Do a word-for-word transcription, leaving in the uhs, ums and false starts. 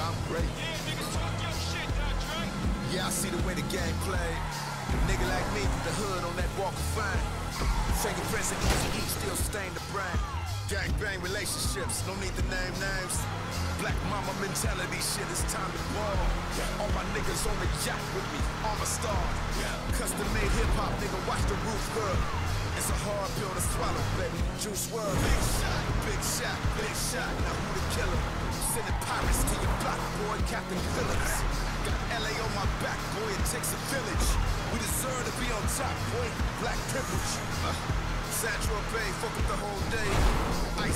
I'm great. Yeah, nigga, talk your shit, Dre. Yeah, I see the way the game play. Nigga like me with the hood on that walk of fame. Fingerprints and easy eat still stain the brain. Gang bang relationships, no need to name names. Black mama mentality shit, it's time to ball. All my niggas on the yacht with me, armor star. Custom made hip hop, nigga, watch the roof girl. It's a hard pill to swallow, baby. Juice world. Big shot, big shot, big shot. Now who the killer? Sending pirates to your block, boy, Captain Phillips. Got L A on my back, boy, it takes a village. We deserve to be on top, boy. Black privilege. Uh, Sandra Bay, fuck up the whole day.